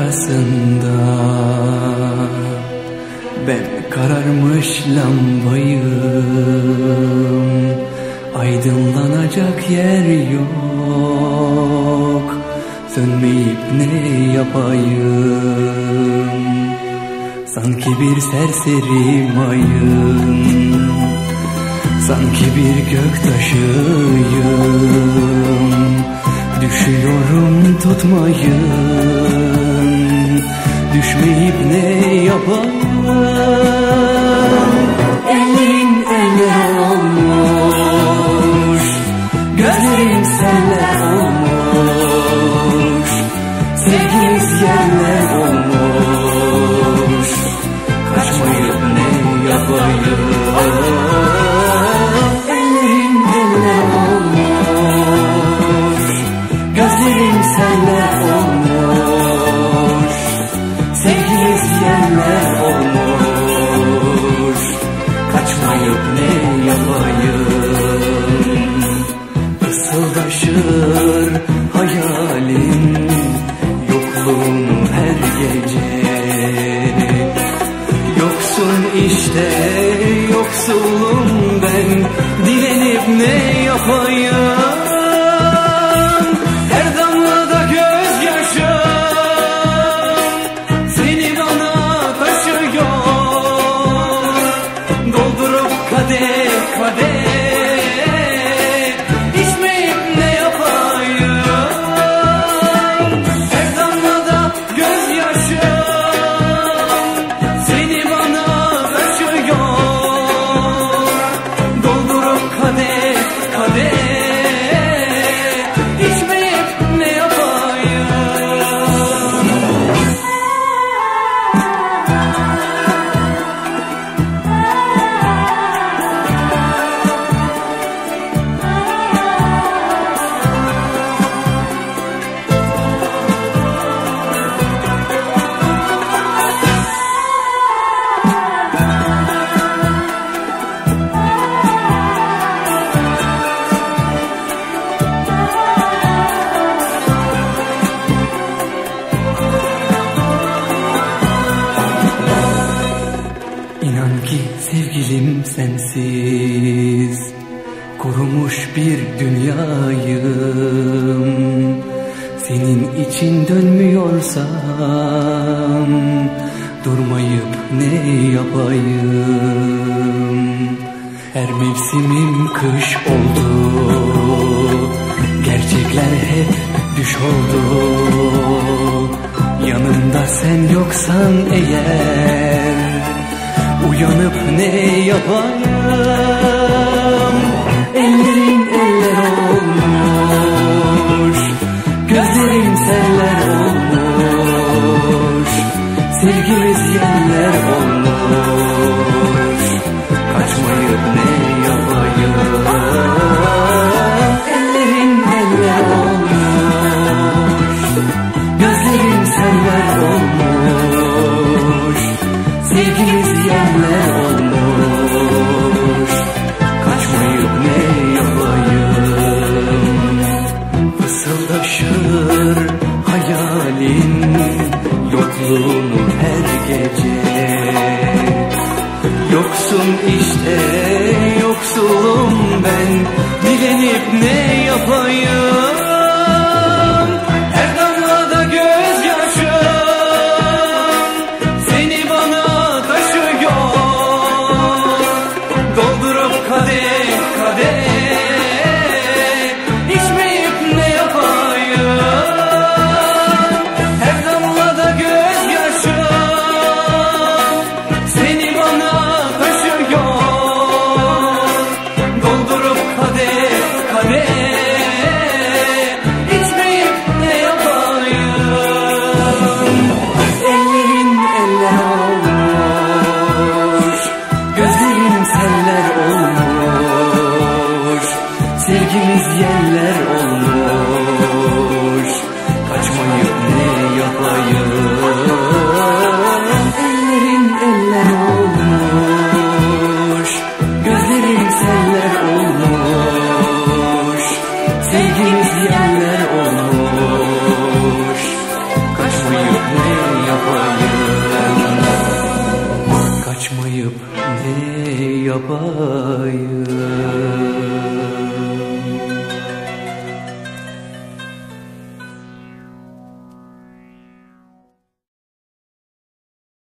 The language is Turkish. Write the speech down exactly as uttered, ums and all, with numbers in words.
arasında ben kararmış lambayım. Aydınlanacak yer yok, sönmeyip ne yapayım? Sanki bir serseri mayın, sanki bir göktaşıyım. Düşüyorum tutmayın, düşmeyip ne yapayım? Elin eller olmuş, gözlerim seller olmuş, sevgimiz yerler olmuş. Kaçmayıp ne yapayım? Ellerin eller olmuş, gözlerim seller olmuş, sevgimiz yerler olmuş. Kaçmayıp ne yapayım? Isıldaşır hayalin yokluğunu her gece. Yoksun işte, yoksulum ben, dilenip ne yapayım? Her damlada gözyaşım seni bana taşıyor. Doldurup kadeh kadeh içmeyip ne yapayım? Her damlada gözyaşım seni bana taşıyor. Doldurup kadeh kadeh içmeyip ne yapayım? İnan ki sevgilim sensiz kurumuş bir dünyayım. Senin için dönmüyorsam durmayıp ne yapayım? Her mevsimim kış oldu, gerçekler hep düş oldu. Yanımda sen yoksan eğer, uyanıp ne yapayım? Ellerin eller olmuş, gözlerin seller olmuş, sevgimiz yerler olmuş. Kaçmayıp ne yapayım? Ellerin eller olmuş, gözlerin seller olmuş, sevgimiz yerler olmuş. Kaçmayıp ne yapayım? Fısıldaşır hayalin yokluğunu her gece. Yoksun işte, yoksulum ben, dilenip ne yapayım? Her damlada gözyaşım seni bana taşıyor. Doldurup kadeh kadeh içmeyip ne yapayım? Her damlada gözyaşım seni bana taşıyor. Doldurup kadeh kadeh yapayım.